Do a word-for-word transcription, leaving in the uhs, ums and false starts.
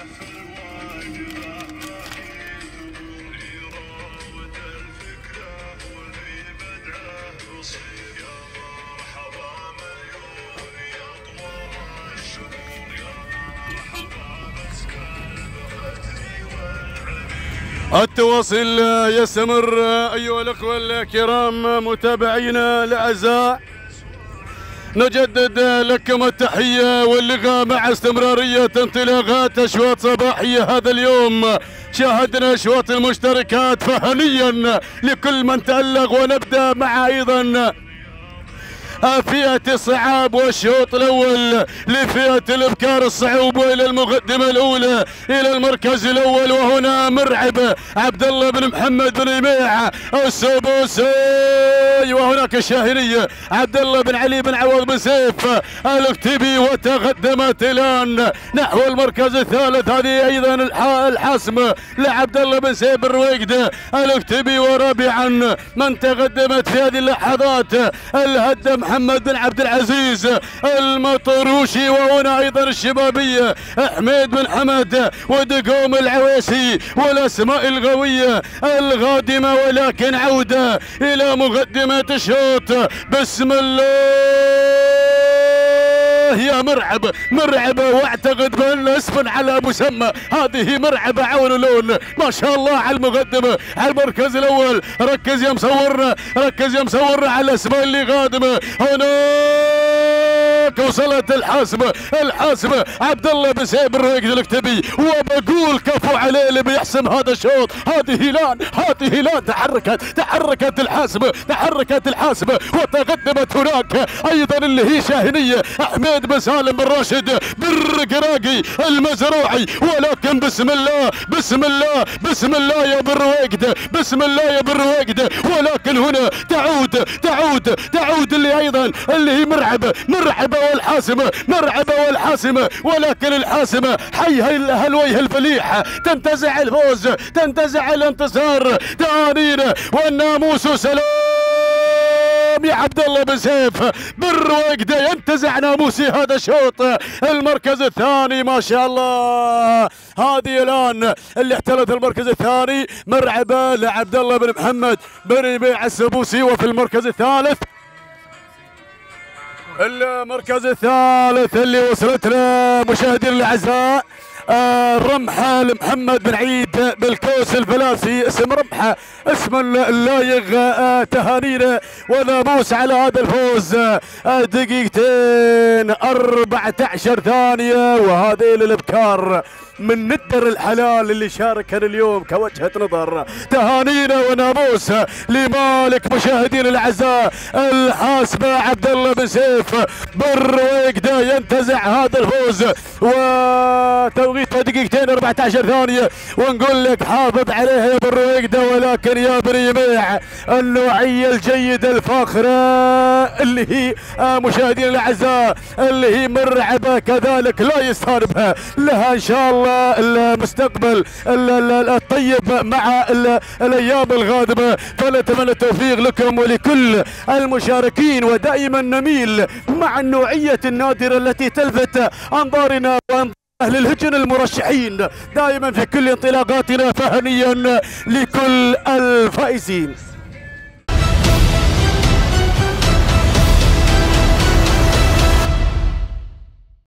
التواصل يستمر أيها الأخوة الكرام متابعينا الأعزاء، نجدد لكم التحية واللقاء مع استمرارية انطلاقات أشواط صباحية هذا اليوم. شاهدنا أشواط المشتركات، فهنيا لكل من تألق. ونبدأ مع أيضا فئة الصعاب والشوط الأول لفئة الإبكار الصعوب، وإلى المقدمة الأولى إلى المركز الأول، وهنا مرعب عبد الله بن محمد بن يميع السبوسي، وهناك الشاهنية عبد الله بن علي بن عوض بن سيف الاكتبي، وتقدمت الآن نحو المركز الثالث. هذه أيضا الحاسمة لعبد الله بن سيف بن رويقدة الاكتبي. ورابعا من تقدمت في هذه اللحظات الهدم محمد بن عبد العزيز المطروشي، وهنا ايضا الشبابيه حميد بن حمد ودقوم العويسي، والاسماء القويه الغادمه. ولكن عوده الى مقدمه الشوط. بسم الله يا مرعب، مرعبه، واعتقد بان اسم على مسمى. هذه مرعبه عون لون، ما شاء الله على المقدمه، على المركز الاول. ركز يا مصورنا، ركز يا مصورنا على الاسماء اللي قادمه. هناك وصلت الحاسمه، الحاسمه عبد الله بن سيف بن رويقدة الاكتبي، وبقول كفو عليه اللي بيحسم هذا الشوط. هذه لان، هذه لان تحركت، تحركت الحاسمه، تحركت الحاسمه، وتقدمت هناك ايضا اللي هي شاهنيه حميد بن سالم بن راشد بن رقراقي المزروعي. ولكن بسم الله، بسم الله، بسم الله يا بن رويقدة، بسم الله يا بن رويقدة. ولكن هنا تعود، تعود، تعود اللي ايضا اللي هي مرعبه، مرعبه والحاسمه، مرعبه والحاسمه. ولكن الحاسمه حي هالوجه الفليح، تنتزع الفوز، تنتزع الانتصار. تهانينا والناموس سلام يا عبد الله بن سيف بن رويقدة، ينتزع ناموسي هذا الشوط. المركز الثاني ما شاء الله، هذه الان اللي احتلت المركز الثاني مرعبه لعبد الله بن محمد بن يميع السبوسي. وفي المركز الثالث، المركز الثالث اللي وصلت له مشاهدينا الاعزاء آه رمحة لمحمد بن عيد بالكوس الفلاسي. اسم رمحة اسم اللايق. آه تهانينا وناموس على هذا الفوز. آه دقيقتين أربعة عشر ثانية، وهذه للابكار من ندر الحلال اللي شاركنا اليوم كوجهة نظر. تهانينا وناموس لمالك مشاهدينا الاعزاء الحاسبة عبد الله بن سيف بن رويقدة، ينتزع هذا الفوز. وتوقيتها دقيقتين أربعة عشر ثانية، ونقول لك حافظ عليها يا بن رويقدة. ولكن يا بن يميع النوعية الجيدة الفاخرة اللي هي مشاهدينا الاعزاء اللي هي مرعبة كذلك لا يستهربها، لها ان شاء الله المستقبل الطيب مع الايام القادمه. فنتمنى التوفيق لكم ولكل المشاركين، ودائما نميل مع النوعيه النادره التي تلفت انظارنا وانظار اهل الهجن المرشحين دائما في كل انطلاقاتنا. فهنيا لكل الفائزين.